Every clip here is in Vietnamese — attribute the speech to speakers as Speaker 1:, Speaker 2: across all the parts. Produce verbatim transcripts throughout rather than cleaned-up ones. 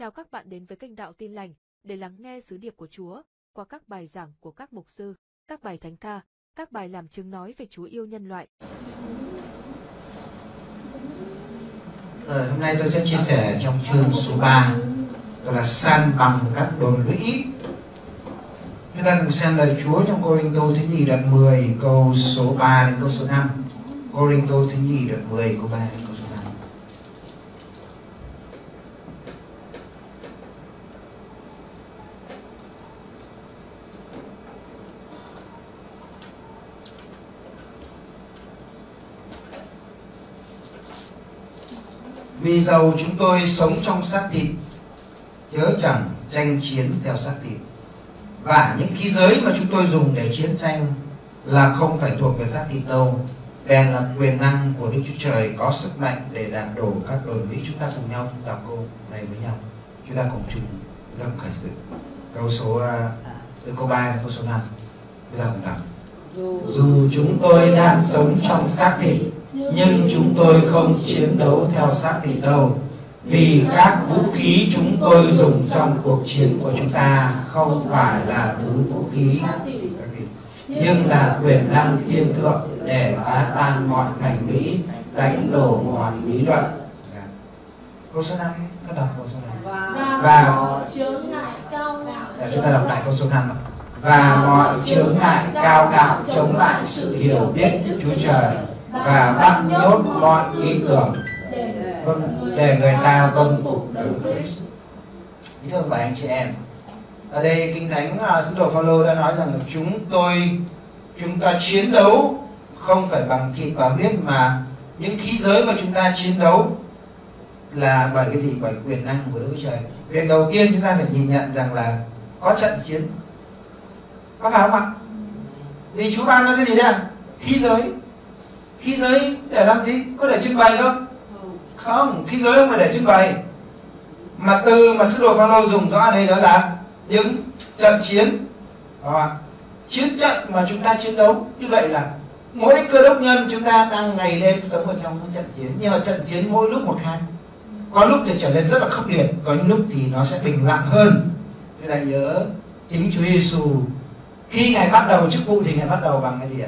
Speaker 1: Chào các bạn đến với kênh Đạo Tin Lành để lắng nghe sứ điệp của Chúa qua các bài giảng của các mục sư, các bài thánh ca, các bài làm chứng nói về Chúa yêu nhân loại.
Speaker 2: Rồi, hôm nay tôi sẽ chia sẻ trong chương số ba, đó là san bằng các đồn lũy. Chúng ta cùng xem lời Chúa trong Cô-rinh-tô thứ nhì đoạn mười câu số ba đến câu số năm. Cô-rinh-tô thứ nhì đoạn mười câu ba đến câu số năm. Vì dầu chúng tôi sống trong xác thịt, chớ chẳng tranh chiến theo xác thịt. Và những khí giới mà chúng tôi dùng để chiến tranh là không phải thuộc về xác thịt đâu, bèn là quyền năng của Đức Chúa Trời có sức mạnh để đạp đổ các đồn lũy. Chúng ta cùng nhau chúng đọc câu này với nhau. Chúng ta cùng chung chúng ta cùng khởi sự. Câu số từ câu ba đến câu số năm. Chúng ta cùng đọc. Dù chúng tôi đang sống trong xác thịt, nhưng chúng tôi không chiến đấu theo xác thịt đâu, vì các vũ khí chúng tôi dùng trong cuộc chiến của chúng ta không phải là thứ vũ khí, nhưng là quyền năng thiên thượng để phá tan mọi thành lũy, đánh đổ mọi lý luận. Câu số năm, ta đọc câu số năm. Và chúng ta đọc lại câu số năm. Và mọi chướng ngại cao ngạo chống lại sự hiểu biết của Chúa Trời, và bắt nhốt mọi ý tưởng để người ta vâng phục Đấng Christ. Thưa các anh chị em, ở đây Kinh Thánh sứ đồ Phaolô đã nói rằng là chúng tôi chúng ta chiến đấu không phải bằng thịt và huyết, mà những khí giới mà chúng ta chiến đấu là bởi cái gì? Bởi quyền năng của Đức Chúa Trời. Việc đầu tiên chúng ta phải nhìn nhận rằng là có trận chiến, có phải không ạ? Vì Chúa ban nó cái gì đấy? Khí giới. Khí giới để làm gì? Có để trưng bày không? Không, khí giới không phải để trưng bày. Mà từ mà sứ đồ Phaolô dùng rõ ở đây đó là những trận chiến, à, chiến trận mà chúng ta chiến đấu. Như vậy là mỗi cơ đốc nhân chúng ta đang ngày đêm sống ở trong những trận chiến, nhưng mà trận chiến mỗi lúc một khác. Có lúc thì trở nên rất là khốc liệt, có những lúc thì nó sẽ bình lặng hơn. Chúng ta nhớ chính Chúa Giêsu khi Ngài bắt đầu chức vụ thì Ngài bắt đầu bằng cái gì ạ?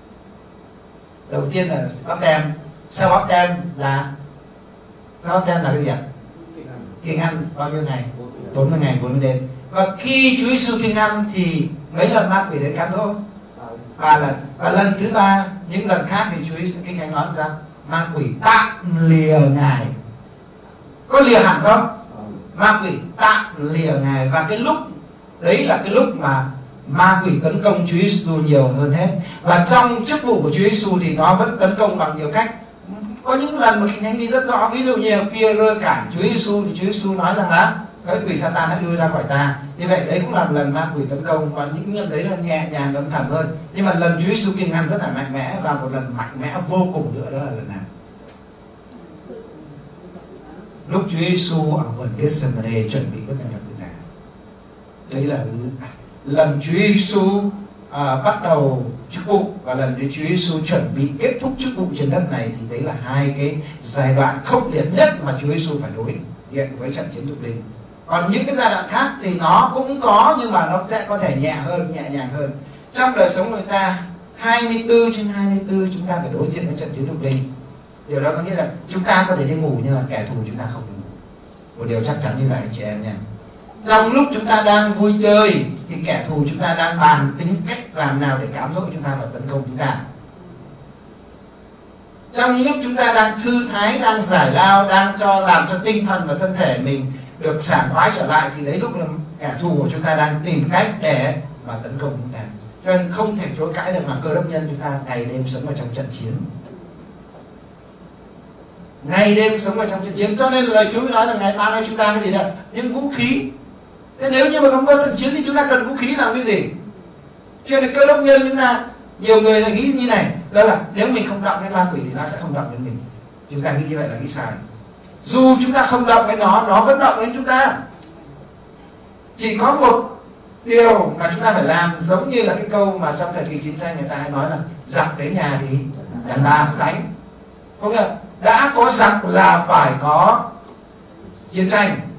Speaker 2: Đầu tiên là báp tem. Sau báp tem là sau báp tem là cái gì ạ? Kiêng ăn bao nhiêu ngày? bốn mươi ngày, bốn mươi đêm. Và khi Chúa Giêsu kiêng ăn thì mấy lần ma quỷ đến cắn thôi? Ba lần. Và lần thứ ba, những lần khác thì Chúa Giêsu Kinh Thánh nói ra ma quỷ tạm lìa Ngài. Có lìa hẳn không? Ma quỷ tạm lìa Ngài. Và cái lúc đấy là cái lúc mà ma quỷ tấn công Chúa Giêsu nhiều hơn hết. Và trong chức vụ của Chúa Giêsu thì nó vẫn tấn công bằng nhiều cách. Có những lần mà Kinh Thánh ghi rất rõ, ví dụ như Phi-e-rơ cản Chúa Giêsu thì Chúa Giêsu nói rằng là cái quỷ Satan hãy lui ra khỏi ta. Như vậy đấy cũng là một lần ma quỷ tấn công, và những lần đấy là nhẹ nhàng âm thầm hơn. Nhưng mà lần Chúa Giêsu kiêng ăn rất là mạnh mẽ, và một lần mạnh mẽ vô cùng nữa đó là lần nào? Lúc Chúa Giêsu ở vườn Gethsemane chuẩn bị bước lên thập tự giá. Đấy là lần Chúa Giêsu à, bắt đầu chức vụ, và lần Chúa Giêsu chuẩn bị kết thúc chức vụ trên đất này. Thì đấy là hai cái giai đoạn khốc liệt nhất mà Chúa Giêsu phải đối diện với trận chiến thuộc linh. Còn những cái giai đoạn khác thì nó cũng có, nhưng mà nó sẽ có thể nhẹ hơn, nhẹ nhàng hơn. Trong đời sống người ta hai mươi tư trên hai mươi tư chúng ta phải đối diện với trận chiến thuộc linh. Điều đó có nghĩa là chúng ta có thể đi ngủ, nhưng mà kẻ thù chúng ta không đi ngủ. Một điều chắc chắn như vậy chị em nha. Trong lúc chúng ta đang vui chơi thì kẻ thù chúng ta đang bàn tính cách làm nào để cám dỗ chúng ta và tấn công chúng ta. Trong những lúc chúng ta đang thư thái, đang giải lao, đang cho làm cho tinh thần và thân thể mình được sảng khoái trở lại, thì đấy lúc là kẻ thù của chúng ta đang tìm cách để mà tấn công chúng ta. Cho nên không thể chối cãi được là cơ đốc nhân chúng ta ngày đêm sống ở trong trận chiến. Ngày đêm sống ở trong trận chiến. Cho nên lời Chúa mới nói là ngày ban cho chúng ta cái gì đây? Những vũ khí. Thế nếu như mà không có trận chiến thì chúng ta cần vũ khí làm cái gì? Cho nên cơ đốc nhân chúng ta, nhiều người là nghĩ như này, đó là nếu mình không động đến ma quỷ thì nó sẽ không động đến mình. Chúng ta nghĩ như vậy là nghĩ sai. Dù chúng ta không động đến nó, nó vẫn động đến chúng ta. Chỉ có một điều mà chúng ta phải làm, giống như là cái câu mà trong thời kỳ chiến tranh người ta hay nói là giặc đến nhà thì đàn bà cũng đánh. Có nghĩa là đã có giặc là phải có chiến tranh.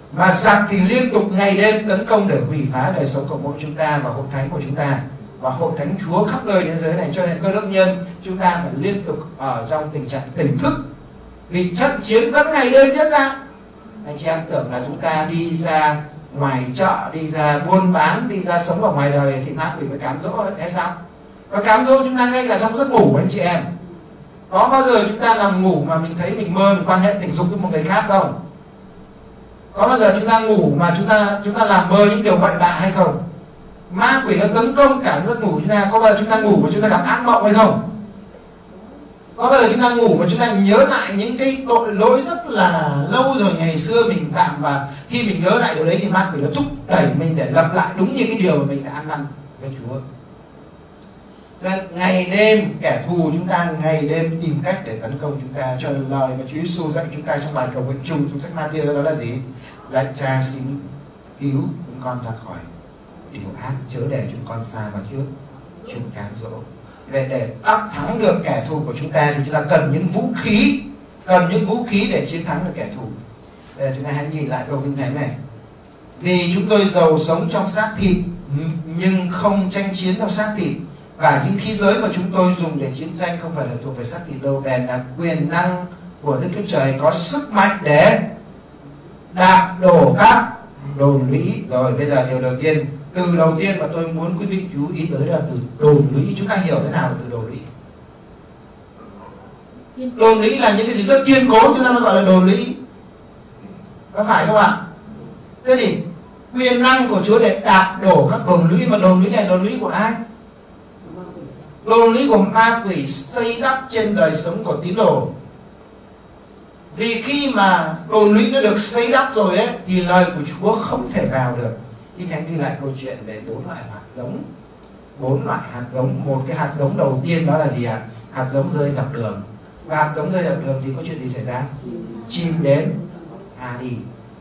Speaker 2: mà giặc thì liên tục ngày đêm tấn công để hủy phá đời sống của mỗi chúng ta và hội thánh của chúng ta và hội thánh Chúa khắp nơi trên giới này. Cho nên Cơ Đốc nhân chúng ta phải liên tục ở trong tình trạng tỉnh thức, vì trận chiến vẫn ngày đêm diễn ra. Anh chị em tưởng là chúng ta đi ra ngoài chợ, đi ra buôn bán, đi ra sống ở ngoài đời thì ma quỷ mới cám dỗ hay sao? Nó cám dỗ chúng ta ngay cả trong giấc ngủ anh chị em. Có bao giờ chúng ta nằm ngủ mà mình thấy mình mơ mình quan hệ tình dục với một người khác không? Có bao giờ chúng ta ngủ mà chúng ta chúng ta làm mơ những điều bậy bạ hay không? Ma quỷ nó tấn công cả giấc ngủ chúng ta. Có bao giờ chúng ta ngủ mà chúng ta gặp ác mộng hay không? Có bao giờ chúng ta ngủ mà chúng ta nhớ lại những cái tội lỗi rất là lâu rồi ngày xưa mình phạm, và khi mình nhớ lại điều đấy thì ma quỷ nó thúc đẩy mình để lặp lại đúng như cái điều mà mình đã ăn năn với Chúa. Cho nên ngày đêm kẻ thù chúng ta ngày đêm tìm cách để tấn công chúng ta. Cho nên lời mà Chúa Giêsu dạy chúng ta trong bài cầu nguyện chung trong sách Ma-thi-ơ đó là gì? Lạy Cha xin cứu chúng con ra khỏi điều ác, chớ để chúng con xa vào trước chúng cám dỗ. Để để đắc thắng được kẻ thù của chúng ta thì chúng ta cần những vũ khí, cần những vũ khí để chiến thắng được kẻ thù. Để chúng ta hãy nhìn lại câu kinh thánh này. Vì chúng tôi giàu sống trong xác thịt nhưng không tranh chiến trong xác thịt, và những khí giới mà chúng tôi dùng để chiến tranh không phải là thuộc về xác thịt đâu, bèn là quyền năng của Đức Chúa Trời có sức mạnh để đạp đổ các đồn lũy. Rồi bây giờ điều đầu tiên, từ đầu tiên mà tôi muốn quý vị chú ý tới là từ đồn lũy. Chúng ta hiểu thế nào là từ đồn lũy? Đồn lũy là những cái gì rất kiên cố, chúng ta mới gọi là đồn lũy, có phải không ạ? Thế thì quyền năng của Chúa để đạp đổ các đồn lũy, mà đồn lũy này đồn lũy của ai? Đồn lũy của ma quỷ xây đắp trên đời sống của tín đồ. Vì khi mà đồn lũy nó được xây đắp rồi ấy, thì lời của Chúa không thể vào được. Kinh Thánh ghi lại câu chuyện về bốn loại hạt giống. Bốn loại hạt giống. Một cái hạt giống đầu tiên đó là gì ạ? Hạt giống rơi dọc đường. Và hạt giống rơi dọc đường thì có chuyện gì xảy ra? Chim đến à đi.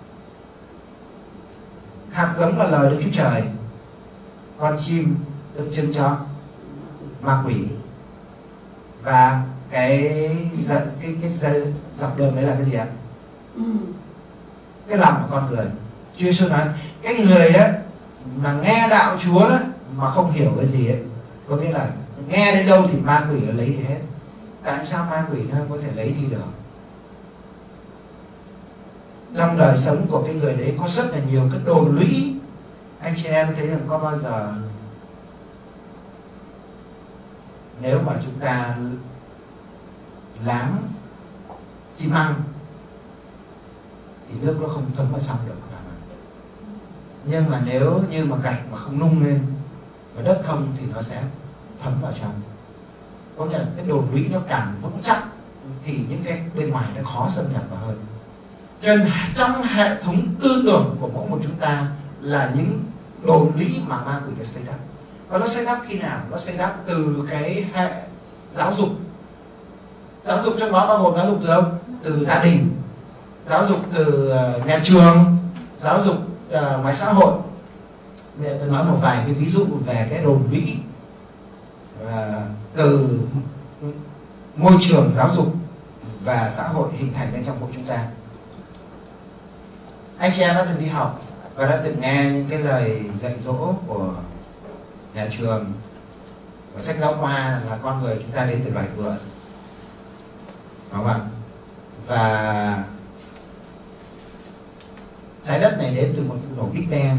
Speaker 2: Hạt giống là lời Đức Chúa Trời. Con chim tượng trưng cho ma quỷ. Và cái cái cái, cái dọc đường đấy là cái gì ạ? Cái lòng của con người. Chúa Giêsu nói cái người đó mà nghe đạo Chúa đó mà không hiểu cái gì ấy, có nghĩa là nghe đến đâu thì ma quỷ nó lấy đi hết. Tại sao ma quỷ nó có thể lấy đi được? Trong đời sống của cái người đấy có rất là nhiều cái đồn lũy. Anh chị em thấy rằng có bao giờ nếu mà chúng ta láng xi măng thì nước nó không thấm vào trong được. Nhưng mà nếu như mà gạch mà không nung lên và đất không thì nó sẽ thấm vào trong. Có nghĩa là cái đồn lũy nó càng vững chắc thì những cái bên ngoài nó khó xâm nhập vào hơn. Cho nên trong hệ thống tư tưởng của mỗi một chúng ta là những đồn lũy mà ma quỷ đã xây đắp. Và nó xây đắp khi nào? Nó xây đắp từ cái hệ giáo dục. Giáo dục trong đó bao gồm giáo dục từ đâu? Từ gia đình, giáo dục từ nhà trường, giáo dục uh, ngoài xã hội. Bây giờ tôi nói một vài cái ví dụ về cái đồn lũy uh, từ môi trường giáo dục và xã hội hình thành lên trong mỗi chúng ta. Anh chị em đã từng đi học và đã từng nghe những cái lời dạy dỗ của nhà trường, của sách giáo khoa là con người chúng ta đến từ loài vượn, đúng không ạ? Và trái đất này đến từ một vụ nổ Big Bang.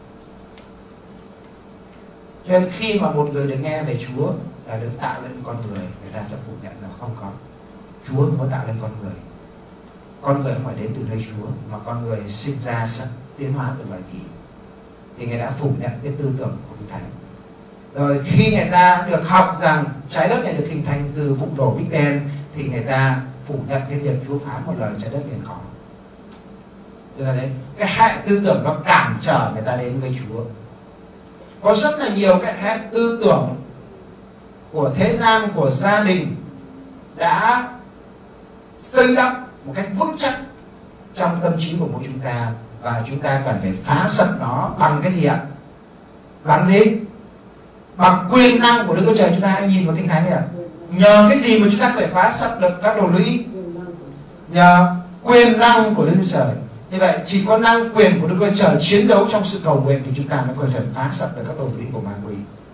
Speaker 2: Cho nên khi mà một người được nghe về Chúa là được tạo lên con người, người ta sẽ phủ nhận là không có. Chúa không có tạo lên con người. Con người không phải đến từ nơi Chúa, mà con người sinh ra tiến hóa từ loài khỉ. Thì người đã phủ nhận cái tư tưởng của Thánh. Rồi khi người ta được học rằng trái đất này được hình thành từ vụ nổ Big Bang thì người ta phủ nhận cái việc Chúa phán một lời trái đất liền khó. Cho nên đấy, cái hệ tư tưởng nó cản trở người ta đến với Chúa. Có rất là nhiều cái hệ tư tưởng của thế gian, của gia đình đã xây đắp một cách vững chắc trong tâm trí của mỗi chúng ta, và chúng ta cần phải phá sập nó bằng cái gì ạ? Bằng gì? Bằng quyền năng của Đức Chúa Trời. Chúng ta hãy nhìn vào Kinh Thánh này ạ. Nhờ cái gì mà chúng ta phải phá sập được các đồn lũy? Nhờ quyền năng của Đức Chúa Trời. Như vậy chỉ có năng quyền của Đức Chúa Trời chiến đấu trong sự cầu nguyện thì chúng ta mới có thể phá sập được các đồn lũy của ma quỷ.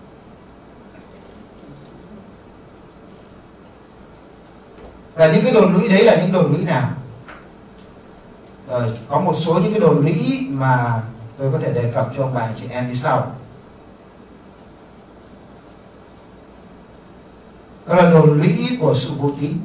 Speaker 2: Và những cái đồn lũy đấy là những đồn lũy nào? Rồi, có một số những cái đồn lũy mà tôi có thể đề cập cho ông bà chị em như sau. Đó là đồn lũy của sự vô tín.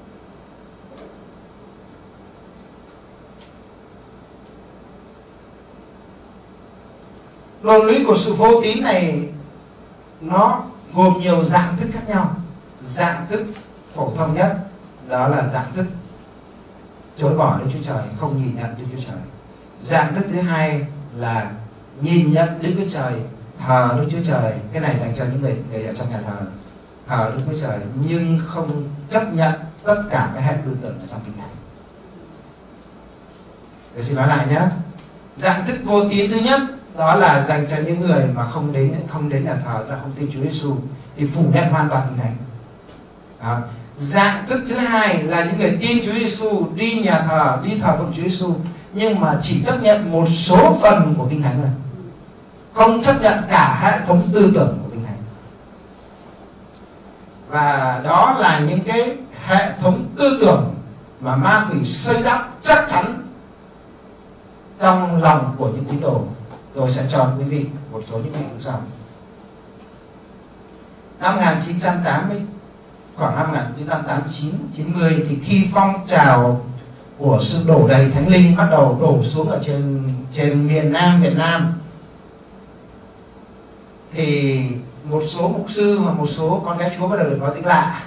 Speaker 2: Đồn lũy của sự vô tín này nó gồm nhiều dạng thức khác nhau. Dạng thức phổ thông nhất đó là dạng thức chối bỏ Đức Chúa Trời, không nhìn nhận Đức Chúa Trời. Dạng thức thứ hai là nhìn nhận Đức Chúa Trời, thờ Đức Chúa Trời. Cái này dành cho những người, người ở trong nhà thờ, thờ Đức Chúa Trời nhưng không chấp nhận tất cả các hệ tư tưởng ở trong Kinh Thánh. Tôi xin nói lại nhé. Dạng thức vô tín thứ nhất đó là dành cho những người mà không đến không đến nhà thờ, là không tin Chúa Giêsu, thì phủ nhận hoàn toàn Kinh Thánh. Đó. Dạng thức thứ hai là những người tin Chúa Giêsu, đi nhà thờ, đi thờ phượng Chúa Giêsu, nhưng mà chỉ chấp nhận một số phần của Kinh Thánh thôi, không chấp nhận cả hệ thống tư tưởng của Kinh Thánh. Và đó là những cái hệ thống tư tưởng mà ma quỷ xây đắp chắc chắn trong lòng của những tín đồ. Tôi sẽ cho quý vị một số những ví dụ sau. Năm một nghìn chín trăm tám mươi, khoảng năm một nghìn chín trăm tám mươi chín chín mươi thì khi phong trào của sự đổ đầy Thánh Linh bắt đầu đổ xuống ở trên trên miền Nam Việt Nam, thì một số mục sư và một số con cái Chúa bắt đầu được nói tiếng lạ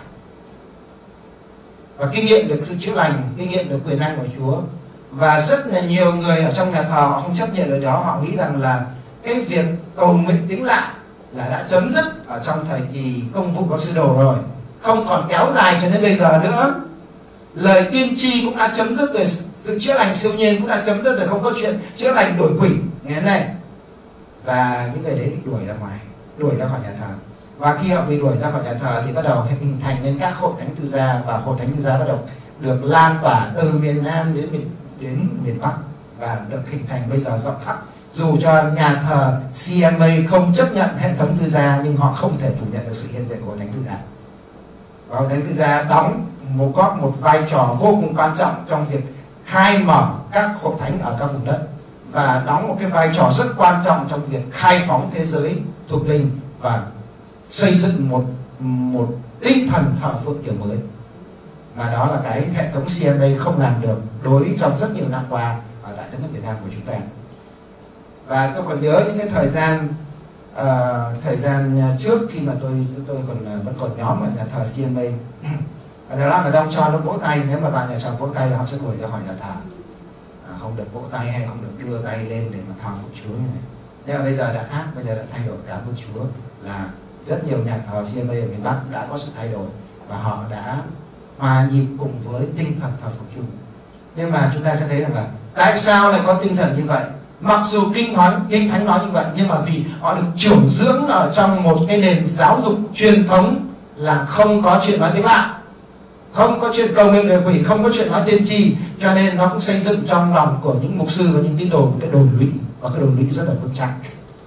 Speaker 2: và kinh nghiệm được sự chữa lành, kinh nghiệm được quyền năng của Chúa. Và rất là nhiều người ở trong nhà thờ họ không chấp nhận điều đó, họ nghĩ rằng là cái việc cầu nguyện tiếng lạ là đã chấm dứt ở trong thời kỳ công vụ của sứ đồ rồi, không còn kéo dài cho đến bây giờ nữa. Lời tiên tri cũng đã chấm dứt rồi, sự chữa lành siêu nhiên cũng đã chấm dứt rồi, không có chuyện chữa lành đổi quỷ nghe này. Và những người đấy bị đuổi ra ngoài, đuổi ra khỏi nhà thờ. Và khi họ bị đuổi ra khỏi nhà thờ thì bắt đầu hình thành nên các hội thánh tư gia, và hội thánh tư gia bắt đầu được lan tỏa từ miền Nam đến miền đến miền Bắc và được hình thành bây giờ rộng khắp. Dù cho nhà thờ xê em a không chấp nhận hệ thống tư gia, nhưng họ không thể phủ nhận được sự hiện diện của hội thánh tư gia. Và hội thánh tư gia đóng một góp một vai trò vô cùng quan trọng trong việc khai mở các hội thánh ở các vùng đất, và đóng một cái vai trò rất quan trọng trong việc khai phóng thế giới thuộc linh và xây dựng một một tinh thần thờ phượng kiểu mới. Mà đó là cái hệ thống xê em a không làm được đối trong rất nhiều năm qua ở tại đất nước Việt Nam của chúng ta. Và tôi còn nhớ những cái thời gian uh, thời gian trước khi mà tôi tôi còn uh, vẫn còn nhóm ở nhà thờ xê em a, ở đó là người ta không cho nó vỗ tay, nếu mà vào nhà thờ vỗ tay là họ sẽ đuổi ra khỏi nhà thờ. À, không được vỗ tay hay không được đưa tay lên để mà thờ một Chúa như này. Nhưng mà bây giờ đã khác, bây giờ đã thay đổi. Cảm ơn Chúa là rất nhiều nhà thờ xê em a ở miền Bắc đã có sự thay đổi và họ đã hòa nhịp cùng với tinh thần thờ phượng chung. Nhưng mà chúng ta sẽ thấy rằng là tại sao lại có tinh thần như vậy? Mặc dù kinh thánh kinh thánh nói như vậy, nhưng mà vì họ được trưởng dưỡng ở trong một cái nền giáo dục truyền thống là không có chuyện nói tiếng lạ, không có chuyện cầu nguyện đời quỷ, không có chuyện nói tiên tri, cho nên nó cũng xây dựng trong lòng của những mục sư và những tín đồ một cái đồn lũy, và cái đồn lũy rất là vững chắc.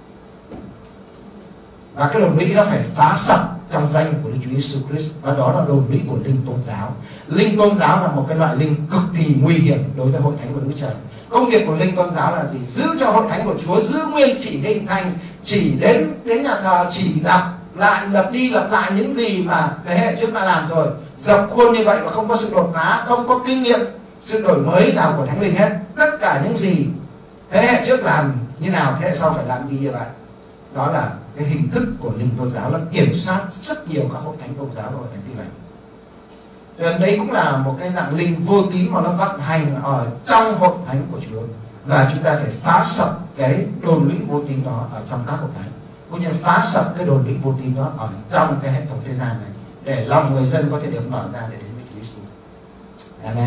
Speaker 2: Và cái đồn lũy nó phải phá sập trong danh của Đức Chúa Giêsu Christ, và đó là đồn lũy của linh tôn giáo. Linh tôn giáo là một cái loại linh cực kỳ nguy hiểm đối với hội thánh của Đức Trời. Công việc của linh tôn giáo là gì? Giữ cho hội thánh của Chúa giữ nguyên chỉ định thành, chỉ đến đến nhà thờ chỉ lặp lại lặp đi lặp lại những gì mà thế hệ trước đã làm rồi, dập khuôn như vậy và không có sự đột phá, không có kinh nghiệm sự đổi mới nào của Thánh Linh hết. Tất cả những gì thế hệ trước làm như nào, thế hệ sau phải làm đi như vậy. Đó là cái hình thức của linh tôn giáo, là kiểm soát rất nhiều các hội thánh tôn giáo và hội thánh Tin Lành. Nên đấy cũng là một cái dạng linh vô tín mà nó vận hành ở trong hội thánh của Chúa, và chúng ta phải phá sập cái đồn lũy vô tín đó ở trong các hội thánh, cũng như phá sập cái đồn lũy vô tín đó ở trong cái hệ thống thế gian này, để lòng người dân có thể được mở ra để đến với Chúa Giêsu. Amen.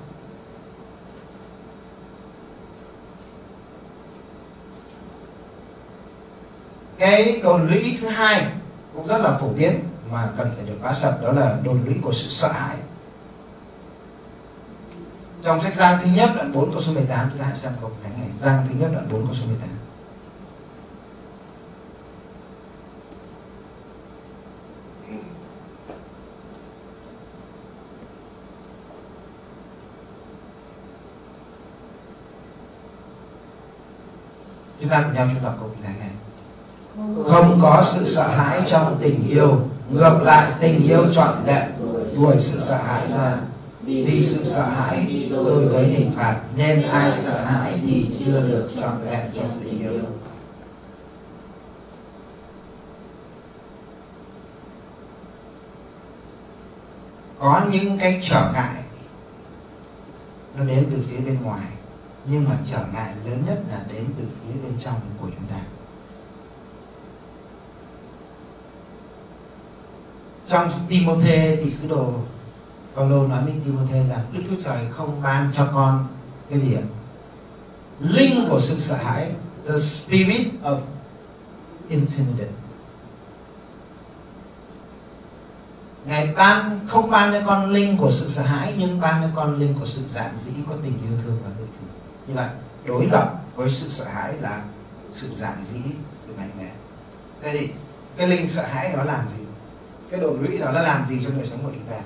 Speaker 2: Cái đồn lũy thứ hai cũng rất là phổ biến mà cần phải được phá sập, đó là đồn lũy của sự sợ hãi. Trong sách Giăng thứ nhất đoạn bốn câu số mười tám, chúng ta hãy xem câu thánh này. Giăng thứ nhất đoạn bốn câu số mười tám. Chúng ta cùng nhau chúng đọc câu kinh thánh này. Không có sự sợ hãi trong tình yêu, ngược lại tình yêu trọn vẹn đuổi sự sợ hãi ra. Vì sự sợ hãi đi đôi với hình phạt, nên ai sợ hãi thì chưa được trọn vẹn trong tình yêu. Có những cái trở ngại nó đến từ phía bên ngoài, nhưng mà trở ngại lớn nhất là đến từ phía bên trong của chúng ta. Trong Timôthê thì sứ đồ Phaolô nói với Timôthê rằng Đức Chúa Trời không ban cho con cái gì ạ? Linh của sự sợ hãi, the spirit of intimidation. Ngài ban không ban cho con linh của sự sợ hãi, nhưng ban cho con linh của sự giản dĩ, có tình yêu thương và tự chủ. Như vậy đối lập với sự sợ hãi là sự giản dĩ, sự mạnh mẽ. Thế thì cái linh sợ hãi nó làm gì? Cái đồn lũy đó nó làm gì trong đời sống của chúng ta?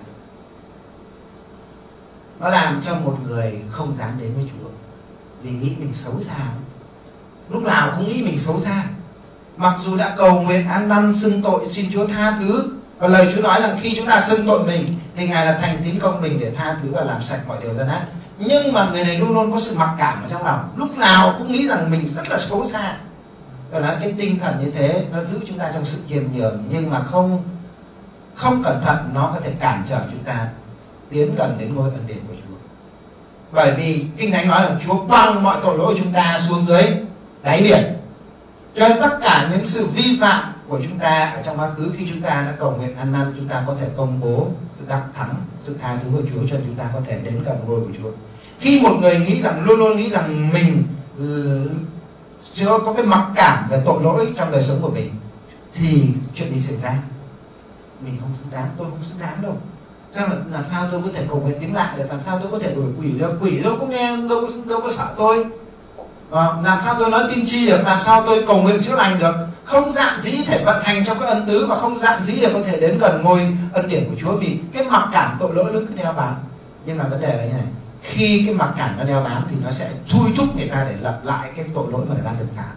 Speaker 2: Nó làm cho một người không dám đến với Chúa vì nghĩ mình xấu xa, lúc nào cũng nghĩ mình xấu xa. Mặc dù đã cầu nguyện ăn năn xưng tội xin Chúa tha thứ, và lời Chúa nói rằng khi chúng ta xưng tội mình thì Ngài là thành tín công bình để tha thứ và làm sạch mọi điều gian ác. Nhưng mà người này luôn luôn có sự mặc cảm ở trong lòng, lúc nào cũng nghĩ rằng mình rất là xấu xa. Đó là cái tinh thần như thế nó giữ chúng ta trong sự kiềm nhường, nhưng mà không không cẩn thận nó có thể cản trở chúng ta tiến gần đến ngôi ân điển của Chúa. Bởi vì Kinh Thánh nói rằng Chúa quăng mọi tội lỗi của chúng ta xuống dưới đáy biển. Cho nên tất cả những sự vi phạm của chúng ta ở trong quá khứ, khi chúng ta đã cầu nguyện ăn năn, chúng ta có thể công bố sự đắc thắng, sự tha thứ của Chúa, cho nên chúng ta có thể đến gần ngôi của Chúa. Khi một người nghĩ rằng luôn luôn nghĩ rằng mình chưa có cái mặc cảm về tội lỗi trong đời sống của mình, thì chuyện gì xảy ra? Mình không xứng đáng, tôi không xứng đáng đâu. Sao là, làm sao tôi có thể cầu nguyện tiếng lại được? Làm sao tôi có thể đuổi quỷ được? Quỷ đâu có nghe, đâu có, đâu có sợ tôi. À, làm sao tôi nói tiên tri được? Làm sao tôi cầu nguyện chữa lành được? Không dạn dĩ thể vận hành trong các ân tứ, và không dạn dĩ để có thể đến gần ngôi ân điển của Chúa, vì cái mặc cảm tội lỗi nó cứ đeo bám. Nhưng mà vấn đề là như này, khi cái mặc cảm nó đeo bám thì nó sẽ thui thúc người ta để lặp lại cái tội lỗi mà người ta từng phạm.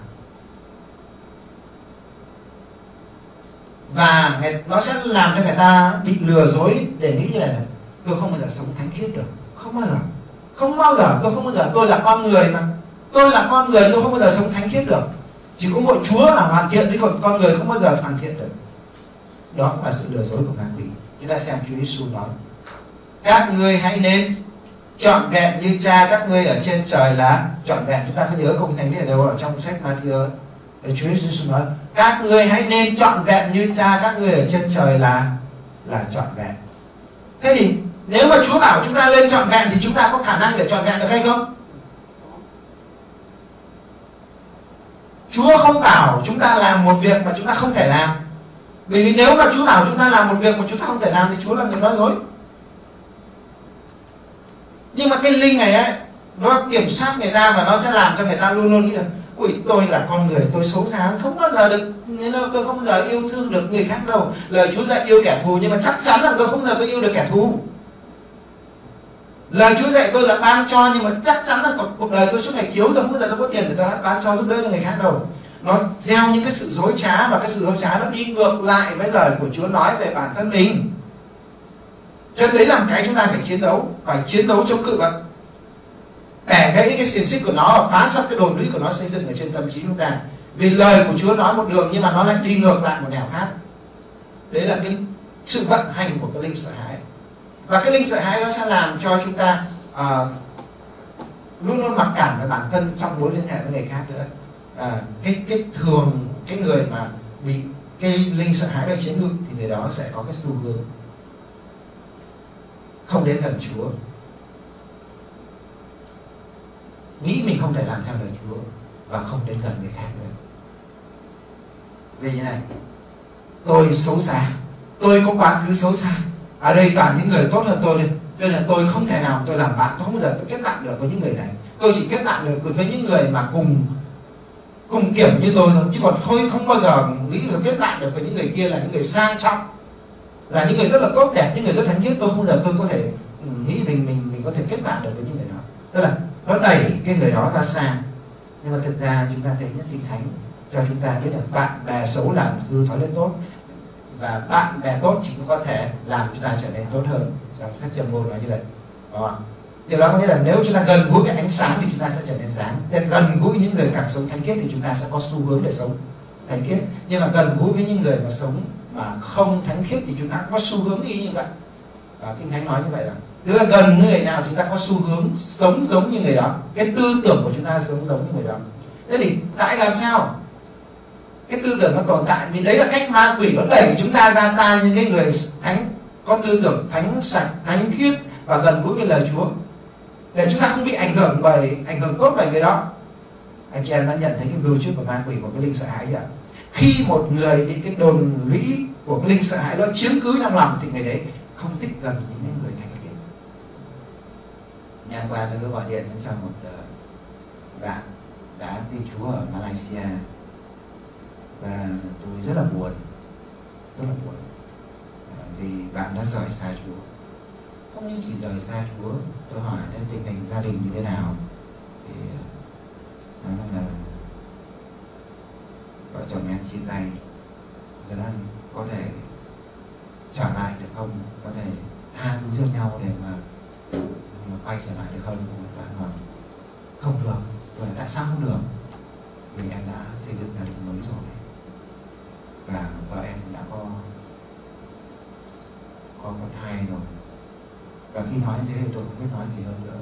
Speaker 2: Và nó sẽ làm cho người ta bị lừa dối để nghĩ như này này: tôi không bao giờ sống thánh khiết được, không bao giờ, không bao giờ, tôi không bao giờ, tôi là con người mà, tôi là con người, tôi không bao giờ sống thánh khiết được. Chỉ có mỗi Chúa là hoàn thiện, chứ còn con người không bao giờ hoàn thiện được. Đó là sự lừa dối của ma quỷ. Chúng ta xem Chúa Giêsu nói: các ngươi hãy nên trọn vẹn như Cha các ngươi ở trên trời là trọn vẹn. Chúng ta có nhớ câu Thánh này đâu ở trong sách Ma-thi-ơ? Chúa Giêsu nói: các ngươi hãy nên trọn vẹn như Cha các ngươi ở trên trời là là trọn vẹn. Thế thì nếu mà Chúa bảo chúng ta lên trọn vẹn thì chúng ta có khả năng để trọn vẹn được hay không? Chúa không bảo chúng ta làm một việc mà chúng ta không thể làm. Bởi vì nếu mà Chúa bảo chúng ta làm một việc mà chúng ta không thể làm thì Chúa là người nói dối. Nhưng mà cái linh này ấy, nó kiểm soát người ta và nó sẽ làm cho người ta luôn luôn nghĩ là: ui, tôi là con người, tôi xấu xa, không bao giờ được, tôi không bao giờ yêu thương được người khác đâu. Lời Chúa dạy yêu kẻ thù, nhưng mà chắc chắn rằng tôi không bao giờ tôi yêu được kẻ thù. Lời Chúa dạy tôi là ban cho, nhưng mà chắc chắn là cuộc đời tôi suốt ngày thiếu, tôi không bao giờ tôi có tiền để tôi ban cho giúp đỡ cho người khác đâu. Nó gieo những cái sự dối trá, và cái sự dối trá nó đi ngược lại với lời của Chúa nói về bản thân mình. Cho nên đấy là cái chúng ta phải chiến đấu, phải chiến đấu chống cự vật, bẻ gãy cái xiềng xích của nó và phá sập cái đồn lũy của nó xây dựng ở trên tâm trí chúng ta. Vì lời của Chúa nói một đường nhưng mà nó lại đi ngược lại một nẻo khác. Đấy là cái sự vận hành của cái linh sợ hãi. Và cái linh sợ hãi nó sẽ làm cho chúng ta uh, luôn luôn mặc cảm về bản thân trong mối liên hệ với người khác nữa. Uh, cái cái thường cái người mà bị cái linh sợ hãi được chiếm hữu thì người đó sẽ có cái xu hướng không đến gần Chúa, nghĩ mình không thể làm theo lời Chúa và không đến gần người khác nữa. Vì như này, tôi xấu xa, tôi có quá khứ xấu xa, ở đây toàn những người tốt hơn tôi đi, Cho nên là tôi không thể nào tôi làm bạn, tôi không bao giờ tôi kết bạn được với những người này. Tôi chỉ kết bạn được với những người mà cùng cùng kiểu như tôi thôi, chứ còn tôi không bao giờ nghĩ là kết bạn được với những người kia là những người sang trọng, là những người rất là tốt đẹp, những người rất thánh khiết. Tôi không bao giờ tôi có thể nghĩ mình mình mình có thể kết bạn được với những người đó. Tức là nó đẩy cái người đó ra xa. Nhưng mà thực ra chúng ta thấy nhất Kinh Thánh cho chúng ta biết là bạn bè xấu làm hư thói lên tốt, và bạn bè tốt chỉ có thể làm chúng ta trở nên tốt hơn. Trong sách Châm Ngôn nói như vậy. Đó. Điều đó có nghĩa là nếu chúng ta gần gũi với ánh sáng thì chúng ta sẽ trở nên sáng. Nên gần gũi những người càng sống thánh khiết thì chúng ta sẽ có xu hướng để sống thánh khiết. Nhưng mà gần gũi với những người mà sống mà không thánh khiết thì chúng ta có xu hướng y như vậy. Và Kinh Thánh nói như vậy là nếu là gần người nào chúng ta có xu hướng sống giống như người đó, cái tư tưởng của chúng ta sống giống như người đó. Thế thì tại làm sao cái tư tưởng nó tồn tại? Vì đấy là cách ma quỷ nó đẩy chúng ta ra xa những cái người thánh, có tư tưởng thánh sạch, thánh khiết và gần gũi với lời Chúa, để chúng ta không bị ảnh hưởng bởi ảnh hưởng tốt bởi người đó. Anh chị em đã nhận thấy cái mưu trước của ma quỷ, của cái linh sợ hãi chưa? Khi một người bị cái đồn lũy của cái linh sợ hãi đó chiếm cứ trong lòng thì người đấy không thích gần những người thánh khiết. Ngày qua tôi có gọi điện cho một bạn đã tin Chúa ở Malaysia, và tôi rất là buồn, rất là buồn vì bạn đã rời xa Chúa. Không những chỉ rời xa Chúa, tôi hỏi đến tình hình gia đình như thế nào thì nói là vợ chồng em chia tay, cho nên có thể trở lại được không, có thể tha thứ cho nhau để mà, mà quay trở lại được không? Bạn hỏi không được. Rồi tại sao không được? Vì em đã xây dựng gia đình mới rồi, và vợ em đã có có có thai rồi. Và khi nói thế thì tôi không biết nói gì hơn nữa.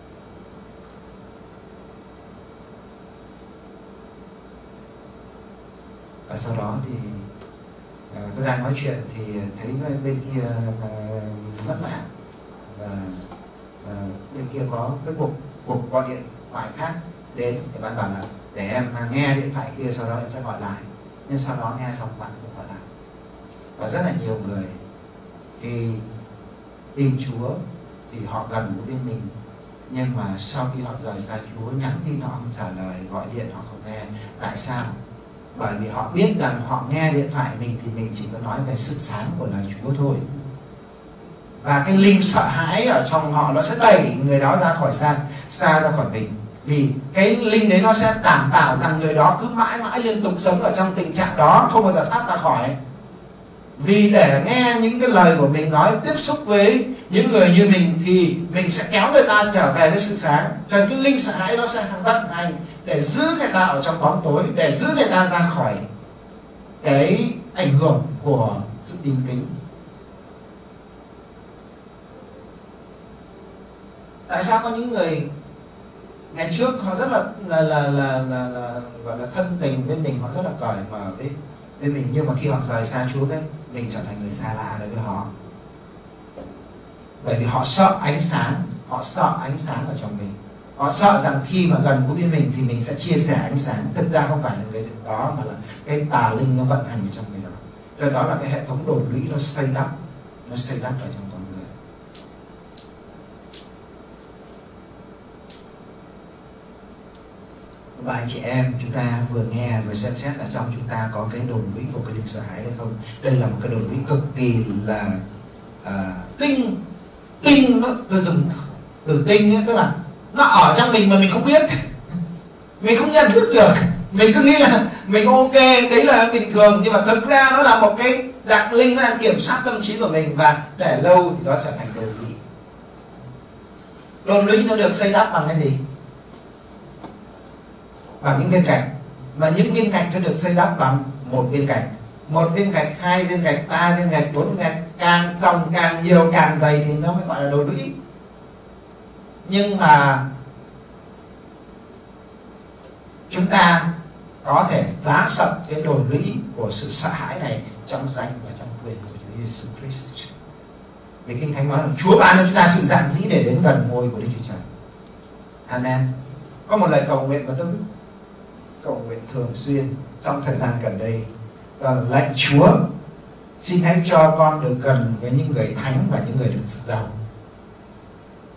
Speaker 2: Và sau đó thì uh, tôi đang nói chuyện thì thấy bên kia uh, mất mạng, và uh, bên kia có cái cuộc cuộc gọi điện thoại khác đến, thì bạn bảo là để em nghe điện thoại kia, sau đó em sẽ gọi lại. Nhưng sau đó nghe xong bạn cũng gọi lại. Và rất là nhiều người khi tin Chúa thì họ gần với bên mình, nhưng mà sau khi họ rời xa Chúa, nhắn tin họ không trả lời, gọi điện họ không nghe. Tại sao? Bởi vì họ biết rằng họ nghe điện thoại mình thì mình chỉ có nói về sự sáng của lời Chúa thôi. Và cái linh sợ hãi ở trong họ nó sẽ đẩy người đó ra khỏi xa, xa ra khỏi mình. Vì cái linh đấy nó sẽ đảm bảo rằng người đó cứ mãi mãi liên tục sống ở trong tình trạng đó, không bao giờ thoát ra khỏi. Vì để nghe những cái lời của mình nói, tiếp xúc với những người như mình thì mình sẽ kéo người ta trở về với sự sáng. Cho nên cái linh sợ hãi nó sẽ vận hành để giữ người ta ở trong bóng tối, để giữ người ta ra khỏi cái ảnh hưởng của sự tin kính. Tại sao có những người ngày trước họ rất là là là là, là, là gọi là thân tình với mình, họ rất là cởi mở với với mình, nhưng mà khi họ rời xa Chúa cái mình trở thành người xa lạ đối với họ. Bởi vì họ sợ ánh sáng, họ sợ ánh sáng ở trong mình. Họ sợ rằng khi mà gần gũi với mình thì mình sẽ chia sẻ ánh sáng. Thực ra không phải là cái đó, mà là cái tà linh nó vận hành ở trong người đó. Cho nên đó là cái hệ thống đồn lũy nó xây đắp, nó xây đắp ở trong con người. Và anh chị em, chúng ta vừa nghe vừa xem xét là trong chúng ta có cái đồn lũy của cái linh sợ hãi hay không. Đây là một cái đồn lũy cực kỳ là à, tinh tinh nó, tôi dùng từ tinh ấy, tức là nó ở trong mình mà mình không biết, mình không nhận thức được, mình cứ nghĩ là mình ok, đấy là bình thường, nhưng mà thực ra nó là một cái dạng linh nó đang kiểm soát tâm trí của mình, và để lâu thì nó trở thành đồn lũy. Đồn lũy nó được xây đắp bằng cái gì? Bằng những viên gạch. Mà những viên gạch nó được xây đắp bằng một viên gạch, một viên gạch, hai viên gạch, ba viên gạch, bốn viên gạch, càng trồng càng nhiều càng dày thì nó mới gọi là đồi lũy. Nhưng mà chúng ta có thể phá sập cái đồi lũy của sự sợ hãi này trong danh và trong quyền của Chúa Giêsu Christ. Vì Kinh Thánh nói là Chúa ban cho chúng ta sự dạn dĩ để đến gần ngôi của Đức Chúa Trời. Amen. Có một lời cầu nguyện mà tôi cầu nguyện thường xuyên trong thời gian gần đây, đó là lạy Chúa, xin hãy cho con được gần với những người thánh và những người được giàu.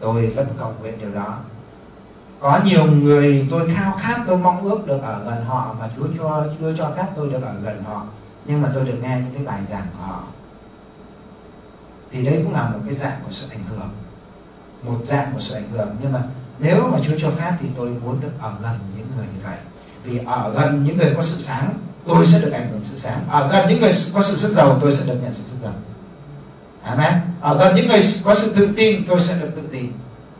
Speaker 2: tôi vẫn cầu nguyện điều đó. Có nhiều người tôi khao khát, tôi mong ước được ở gần họ mà Chúa cho chưa cho phép tôi được ở gần họ, nhưng mà tôi được nghe những cái bài giảng của họ. Thì đấy cũng là một cái dạng của sự ảnh hưởng, một dạng của sự ảnh hưởng. Nhưng mà nếu mà Chúa cho phép thì tôi muốn được ở gần những người như vậy. Vì ở gần những người có sự sáng, tôi sẽ được ảnh hưởng sự sáng. Ở gần những người có sự sức giàu, tôi sẽ được nhận sự sức giàu. Amen. Ở gần những người có sự tự tin, tôi sẽ được tự tin.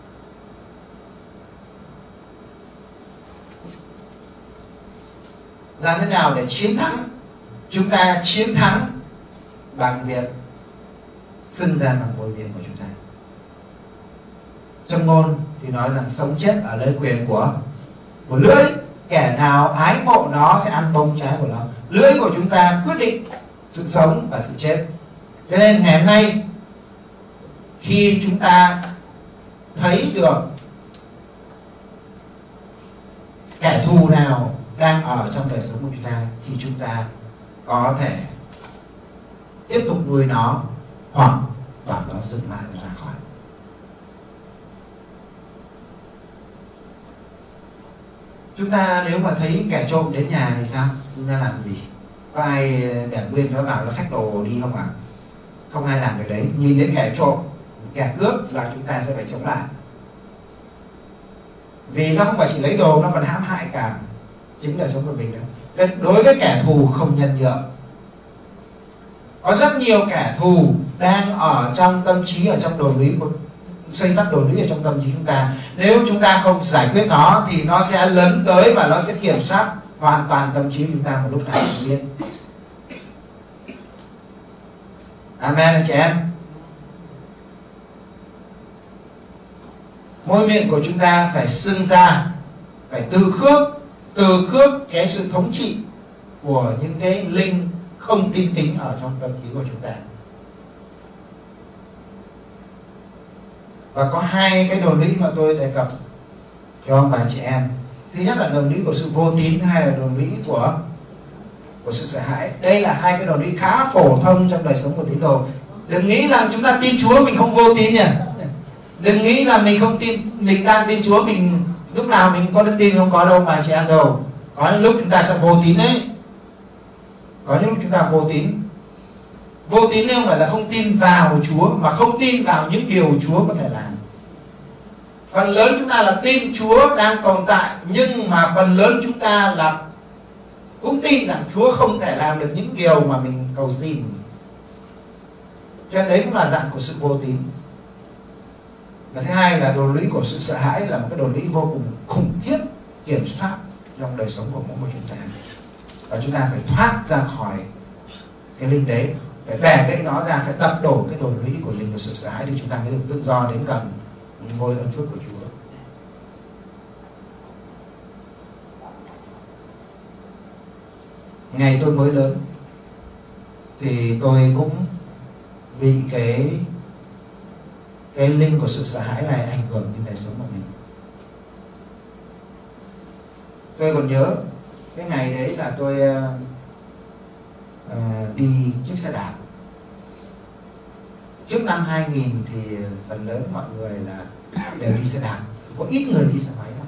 Speaker 2: Làm thế nào để chiến thắng? Chúng ta chiến thắng bằng việc xưng ra bằng môi miệng của chúng ta. Trong ngôn thì nói rằng sống chết ở nơi quyền của của lưỡi. Kẻ nào ái mộ nó sẽ ăn bông trái của nó. Lưỡi của chúng ta quyết định sự sống và sự chết. Cho nên ngày hôm nay khi chúng ta thấy được kẻ thù nào đang ở trong đời sống của chúng ta thì chúng ta có thể tiếp tục nuôi nó hoặc bảo nó dừng lại và ra khỏi. Chúng ta nếu mà thấy kẻ trộm đến nhà thì sao? Chúng ta làm gì? Có ai để nguyên nó vào nó xách đồ đi không ạ? À? Không ai làm được đấy. Nhìn đến kẻ trộm, kẻ cướp là chúng ta sẽ phải chống lại. Vì nó không phải chỉ lấy đồ, nó còn hãm hại cả chính đời sống của mình nữa. Nên đối với kẻ thù không nhân nhượng. Có rất nhiều kẻ thù đang ở trong tâm trí, ở trong đồn lũy của xây dắt đồn lũy ở trong tâm trí chúng ta. Nếu chúng ta không giải quyết nó thì nó sẽ lấn tới và nó sẽ kiểm soát hoàn toàn tâm trí chúng ta một lúc nào không biết. Amen anh chị em. Môi miệng của chúng ta phải xưng ra, phải từ khước, từ khước cái sự thống trị của những cái linh không tin kính ở trong tâm trí của chúng ta. Và có hai cái đồn lũy mà tôi đề cập cho ông bà chị em. Thứ nhất là đồn lũy của sự vô tín, thứ hai là đồn lũy của của sự sợ hãi. Đây là hai cái đồn lũy khá phổ thông trong đời sống của tín đồ. Đừng nghĩ rằng chúng ta tin Chúa mình không vô tín nhỉ. Đừng nghĩ rằng mình không tin, mình đang tin Chúa mình lúc nào mình có đức tin, không có đâu mà chị em đâu. Có những lúc chúng ta sẽ vô tín đấy. Có những lúc chúng ta vô tín. Vô tín không phải là không tin vào Chúa, mà không tin vào những điều Chúa có thể làm. Phần lớn chúng ta là tin Chúa đang tồn tại, nhưng mà phần lớn chúng ta là cũng tin rằng Chúa không thể làm được những điều mà mình cầu xin. Cho nên đấy cũng là dạng của sự vô tín. Và thứ hai là đồn lũy của sự sợ hãi, là một cái đồn lũy vô cùng khủng khiếp kiểm soát trong đời sống của mỗi người chúng ta. Và chúng ta phải thoát ra khỏi cái linh đấy, phải bẻ gãy nó ra, phải đập đổ cái đồn lũy của linh của sự sợ hãi thì chúng ta mới được tự do đến gần ngôi ơn phước của Chúa. Ngày tôi mới lớn thì tôi cũng bị cái cái linh của sự sợ hãi này ảnh hưởng đến đời sống của mình. Tôi còn nhớ cái ngày đấy là tôi uh, đi chiếc xe đạp. Trước năm hai nghìn thì phần lớn mọi người là đều đi xe đạp, có ít người đi xe máy thôi.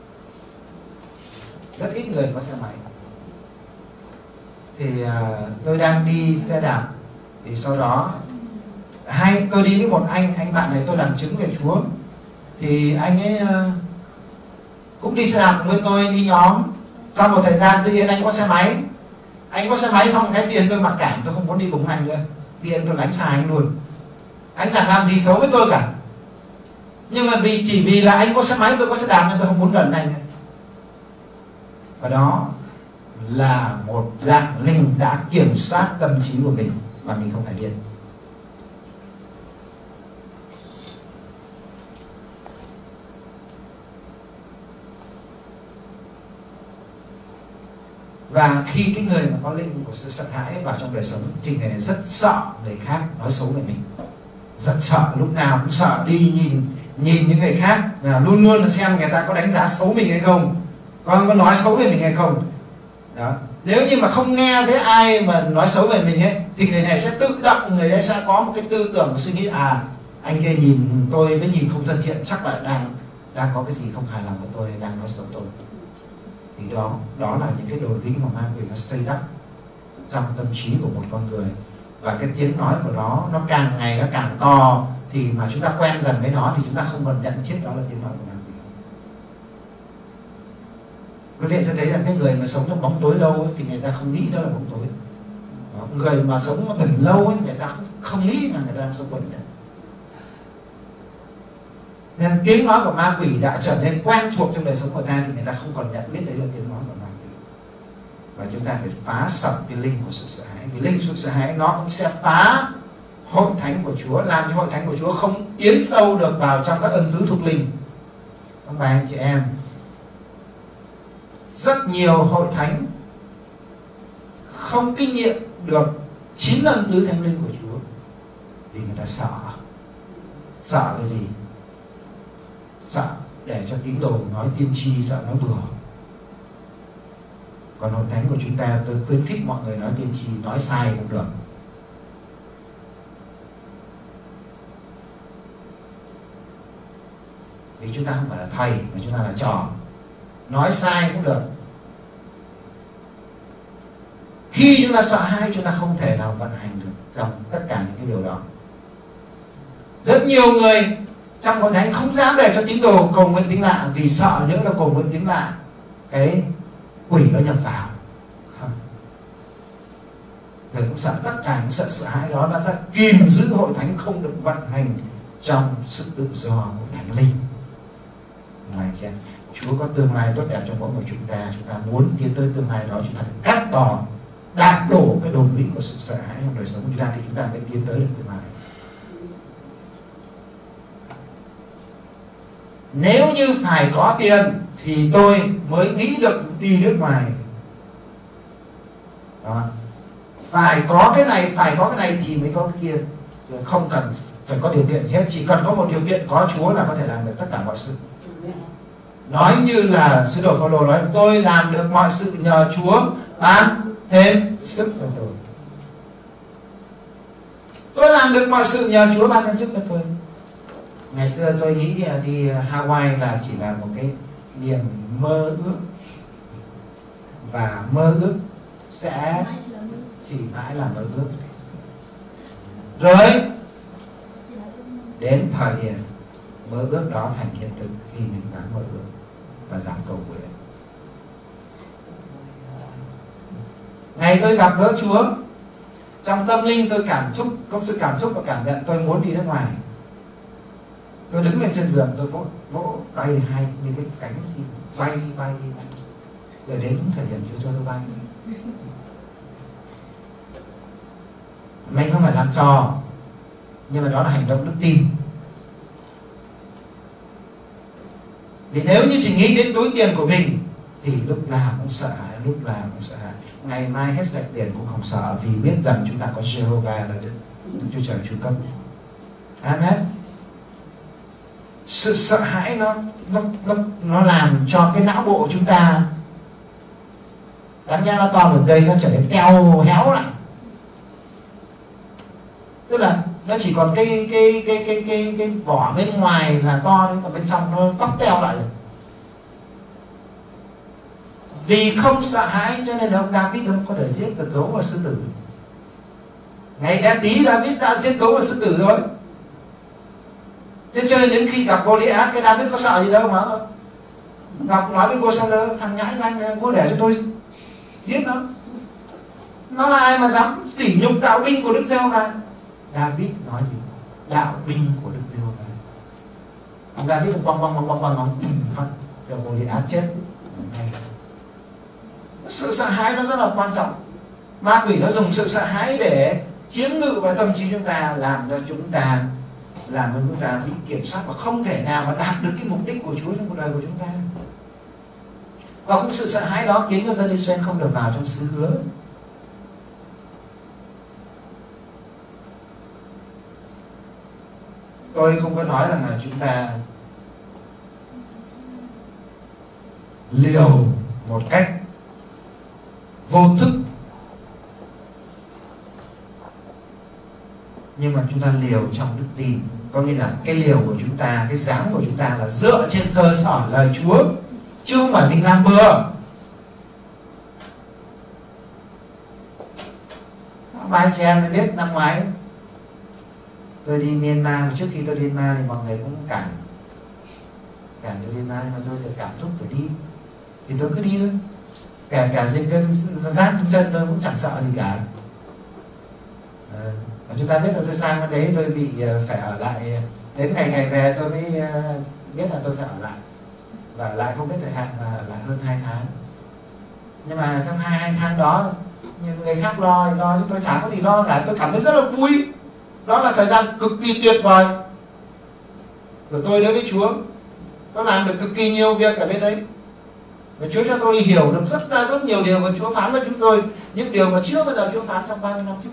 Speaker 2: Rất ít người có xe máy. Thì uh, tôi đang đi xe đạp, thì sau đó hai tôi đi với một anh anh bạn này tôi làm chứng về Chúa. Thì anh ấy uh, cũng đi xe đạp với tôi, đi nhóm. Sau một thời gian tự nhiên anh có xe máy. Anh có xe máy xong cái tiền tôi mặc cảm, tôi không muốn đi cùng anh nữa. Tiền tôi lánh xa anh luôn. Anh chẳng làm gì xấu với tôi cả. Nhưng mà vì chỉ vì là anh có xe máy, tôi có xe đạp nên tôi không muốn gần anh nữa. Và đó là một dạng linh đã kiểm soát tâm trí của mình mà mình không phải biết. Và khi cái người mà có linh của sự sợ hãi vào trong đời sống thì người này rất sợ người khác nói xấu về mình, rất sợ, lúc nào cũng sợ đi nhìn nhìn những người khác, là luôn luôn là xem người ta có đánh giá xấu mình hay không, có có nói xấu về mình hay không. Đó. Nếu như mà không nghe thấy ai mà nói xấu về mình ấy thì người này sẽ tự động, người ấy sẽ có một cái tư tưởng, một suy nghĩ à Anh kia nhìn tôi với nhìn không thân thiện, chắc là đang đang có cái gì không hài lòng với tôi, đang nói xấu tôi. Thì đó đó là những cái đồn lý mà ma quỷ nó xây đắp trong tâm trí của một con người, và cái tiếng nói của nó nó càng ngày nó càng to, thì mà chúng ta quen dần với nó thì chúng ta không còn nhận biết đó là tiếng nói của ma quỷ. Quý vị sẽ thấy là cái người mà sống trong bóng tối lâu ấy, thì người ta không nghĩ đó là bóng tối. Đó, người mà sống bẩn lâu ấy, người ta không, không nghĩ là người ta đang sống bẩn nữa. Nên tiếng nói của ma quỷ đã trở nên quen thuộc trong đời sống của ta, thì người ta không còn nhận biết đấy là tiếng nói của ma quỷ. Và chúng ta phải phá sập cái linh của sự sợ hãi. Vì linh của sự sợ hãi nó cũng sẽ phá hội thánh của Chúa, làm cho hội thánh của Chúa không tiến sâu được vào trong các ân tứ thuộc linh. Ông bà anh chị em, rất nhiều hội thánh không kinh nghiệm được chín ân tứ thánh linh của Chúa vì người ta sợ. Sợ cái gì? Sợ để cho tín đồ nói tiên tri, sợ nói bừa. Còn hội thánh của chúng ta, tôi khuyến khích mọi người nói tiên tri, nói sai cũng được. Vì chúng ta không phải là thầy, mà chúng ta là trò. Nói sai cũng được. Khi chúng ta sợ hãi, chúng ta không thể nào vận hành được trong tất cả những cái điều đó. Rất nhiều người trong hội thánh không dám để cho tín đồ cầu nguyện tiếng lạ, vì sợ nhỡ là cầu nguyện tiếng lạ cái quỷ nó nhập vào. Rồi cũng sợ tất cả những sợ sợ hãi đó đã ra kìm giữ hội thánh không được vận hành trong sự tự do của thánh linh. Này chị em, Chúa có tương lai tốt đẹp cho mỗi người chúng ta. Chúng ta muốn tiến tới tương lai đó, chúng ta phải cắt bỏ, đạp đổ cái đồn lũy của sự sợ hãi trong đời sống của chúng ta, thì chúng ta mới tiến tới được tương lai. Nếu như phải có tiền thì tôi mới nghĩ được đi nước ngoài. Đó. Phải có cái này, phải có cái này thì mới có cái kia. Không cần phải có điều kiện gì hết, chỉ cần có một điều kiện, có Chúa là có thể làm được tất cả mọi sự. Nói như là sứ đồ Phaolô nói, tôi làm được mọi sự nhờ Chúa ban thêm sức cho tôi. Tôi làm được mọi sự nhờ Chúa ban thêm sức cho tôi. Ngày xưa tôi nghĩ đi Hawaii là chỉ là một cái niềm mơ ước, và mơ ước sẽ chỉ mãi là mơ ước. Rồi đến thời điểm mơ ước đó thành hiện thực khi mình dám mơ ước và dám cầu nguyện. Ngày tôi gặp gỡ Chúa, trong tâm linh tôi cảm xúc, có sự cảm xúc và cảm nhận tôi muốn đi nước ngoài. Tôi đứng lên trên giường, tôi vỗ vỗ tay hay như cái cánh đi, bay đi bay đi bay. Rồi đến thời điểm Chúa cho tôi bay. Mình không phải làm trò, nhưng mà đó là hành động đức tin. Vì nếu như chỉ nghĩ đến túi tiền của mình thì lúc nào cũng sợ hãi, lúc nào cũng sợ hãi. Ngày mai hết sạch tiền cũng không sợ, vì biết rằng chúng ta có Jehovah là Đức Chúa Trời chu cấp. Amen. Sự sợ hãi nó nó nó nó làm cho cái não bộ của chúng ta, đáng nhẽ nó to ở đây, nó trở nên teo héo lại. Tức là nó chỉ còn cái cái cái cái cái cái vỏ bên ngoài là to, còn bên trong nó tóc teo lại rồi. Vì không sợ hãi cho nên là ông David không có thể giết được gấu và sư tử. Ngày bé tí David đã giết gấu và sư tử rồi. Thế cho nên đến khi gặp Goliath, cái David có sợ gì đâu mà. Ngọc nói với vua Saul, thằng nhãi danh vua để cho tôi giết nó. Nó là ai mà dám sỉ nhục đạo binh của Đức Giê-hô-va? David nói gì? Đạo binh của Đức Giê-hô-va. Ông David bong bong bong bong bong bong phát cho Goliath chết. Sự sợ hãi nó rất là quan trọng. Ma quỷ nó dùng sự sợ hãi để chiếm ngự vào tâm trí chúng ta, làm cho chúng ta làm cho chúng ta bị kiểm soát và không thể nào mà đạt được cái mục đích của Chúa trong cuộc đời của chúng ta. Và cũng sự sợ hãi đó khiến cho dân Israel không được vào trong xứ hứa. Tôi không có nói rằng là chúng ta liều một cách vô thức, nhưng mà chúng ta liều trong đức tin Có nghĩa là cái liều của chúng ta, cái dáng của chúng ta là dựa trên cơ sở lời Chúa, chứ không phải mình làm bừa. Ba anh chị em biết năm ngoái tôi đi Myanmar, trước khi tôi đi Myanmar thì mọi người cũng cản cản tôi đi Myanmar, mà tôi được cảm thúc phải đi thì tôi cứ đi thôi, kể cả dịch cân rát chân tôi cũng chẳng sợ gì cả. À, và chúng ta biết là tôi sang bên đấy tôi bị phải ở lại, đến ngày ngày về tôi mới biết là tôi phải ở lại, và ở lại không biết thời hạn, mà ở lại hơn hai tháng. Nhưng mà trong hai, hai tháng đó, như người khác lo thì lo, chứ tôi chả có gì lo cả. Tôi cảm thấy rất là vui. Đó là thời gian cực kỳ tuyệt vời của tôi đối với Chúa. Tôi làm được cực kỳ nhiều việc ở bên đấy, và Chúa cho tôi hiểu được rất là rất nhiều điều mà Chúa phán với chúng tôi, những điều mà chưa bao giờ Chúa phán trong ba mươi năm trước.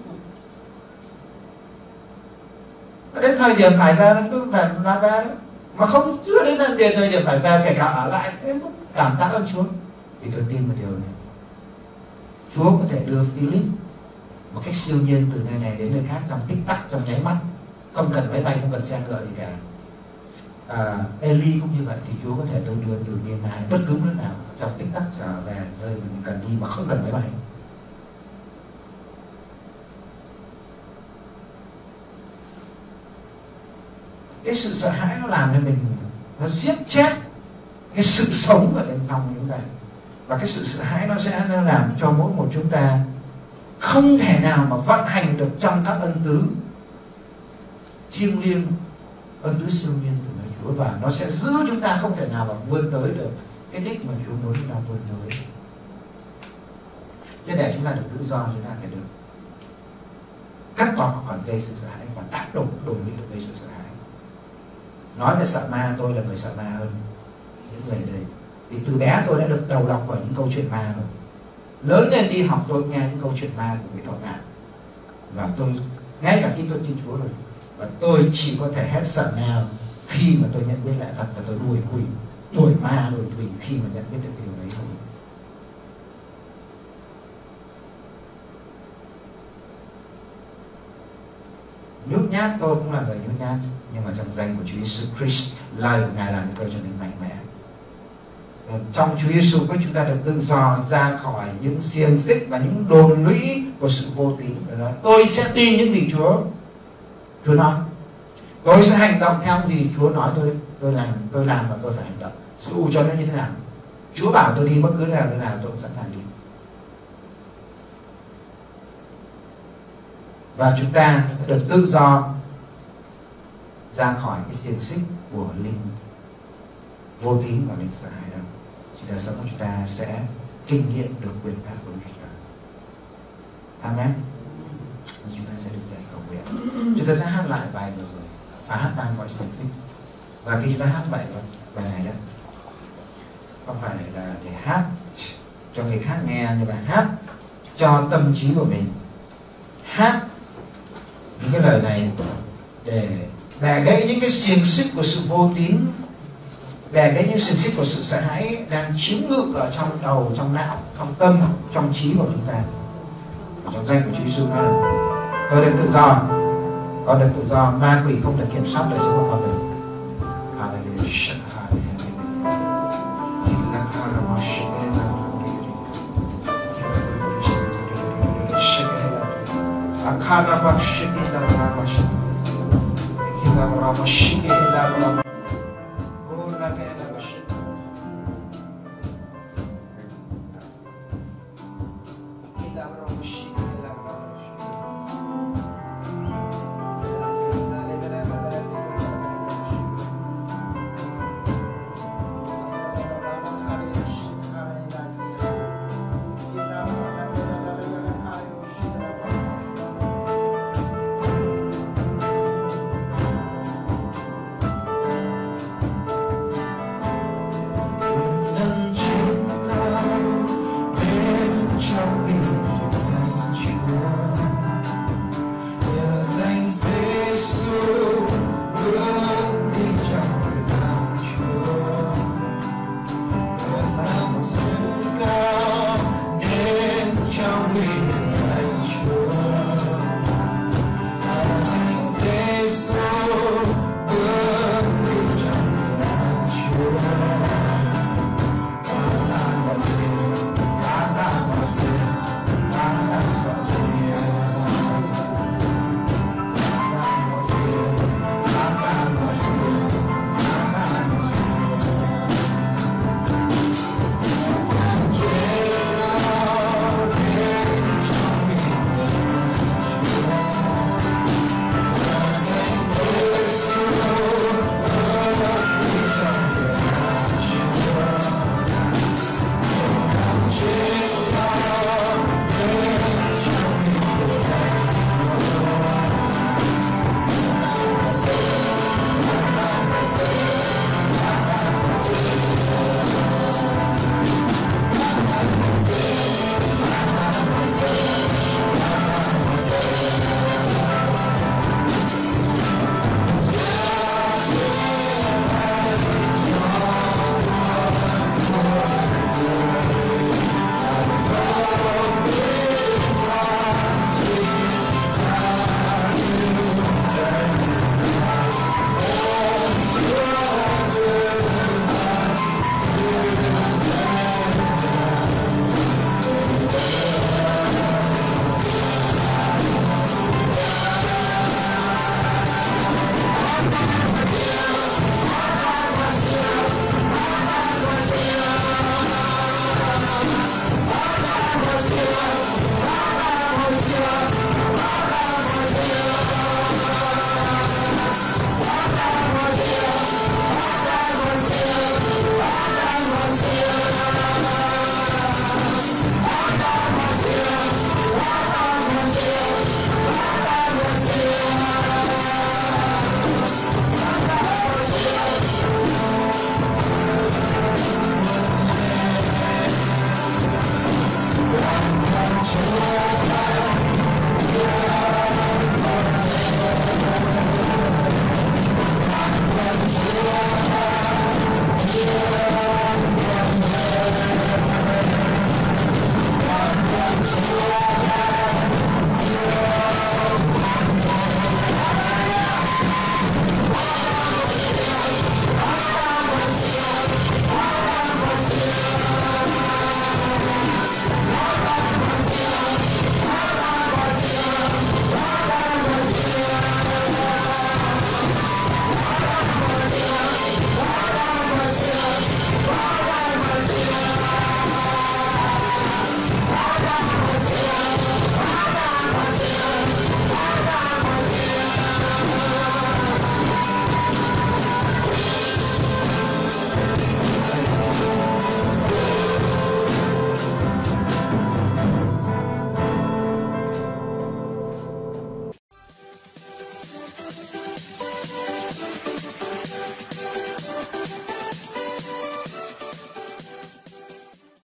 Speaker 2: Đến thời điểm phải về tôi phải làm về đó, mà không chưa đến thời điểm phải về, kể cả ở lại em cũng cảm tạ ơn Chúa, vì tôi tin một điều này: Chúa có thể đưa Philip một cách siêu nhiên từ nơi này đến nơi khác trong tích tắc, trong nháy mắt, không cần máy bay, không cần xe ngựa gì cả. À, Eli cũng như vậy, thì Chúa có thể tôi đưa từ miền Nam bất cứ nước nào trong tích tắc trở về nơi mình cần đi mà không cần máy bay. Cái sự sợ hãi nó làm cho mình, nó giết chết cái sự sống ở bên trong chúng ta, và cái sự sợ hãi nó sẽ nó làm cho mỗi một chúng ta không thể nào mà vận hành được trong các ân tứ thiêng liêng, ân tứ siêu nhiên của người Chúa, và nó sẽ giữ chúng ta không thể nào mà vươn tới được cái đích mà Chúa muốn chúng ta vươn tới. Thế để chúng ta được tự do, chúng ta phải được cắt bỏ khỏi dây sự sợ hãi và tác động đổi mới được dây sự sợ hãi. Nói về sợ ma, tôi là người sợ ma hơn những người ở đây, vì từ bé tôi đã được đầu đọc bởi những câu chuyện ma rồi. Lớn lên đi học tôi nghe những câu chuyện ma của người thọ ngạn, và tôi ngay cả khi tôi tin Chúa rồi, và tôi chỉ có thể hết sợ ma khi mà tôi nhận biết lẽ thật, và tôi đuổi quỷ, đuổi ma, đuổi quỷ khi mà nhận biết được điều đấy thôi. Nhút nhát, tôi cũng là người nhút nhát, nhưng mà trong danh của Chúa Giêsu Christ, lời của Ngài làm cho tôi trở nên mạnh mẽ. Trong Chúa Giêsu Christ chúng ta được tự do ra khỏi những xiềng xích và những đồn lũy của sự vô tín. Tôi sẽ tin những gì Chúa Chúa nói, tôi sẽ hành động theo những gì Chúa nói tôi tôi làm tôi làm và tôi phải hành động, dù cho nó như thế nào. Chúa bảo tôi đi bất cứ nơi nào tôi cũng sẵn sàng đi. Và chúng ta được tự do ra khỏi cái xiềng xích của linh vô tín và linh sợ hãi đó. Chỉ đời sống của chúng ta sẽ kinh nghiệm được quyền phép của Đức Chúa Trời. Amen. Chúng ta sẽ được dạy cầu nguyện. Chúng ta sẽ hát lại bài vừa rồi, phá hát tan mọi xiềng xích. Và khi chúng ta hát bài bài này đó, không phải là để hát cho người khác nghe, nhưng mà hát cho tâm trí của mình. Hát những cái lời này để bẻ gãy những cái xiềng xích của sự vô tín, bẻ gãy những xiềng xích của sự sợ hãi đang chiếm ngự ở trong đầu, trong não, trong tâm, trong trí của chúng ta. Trong danh của Chúa Giêsu nói là tôi được tự do, con được tự do, ma quỷ không được kiểm soát đời sống của con được. Hallelujah.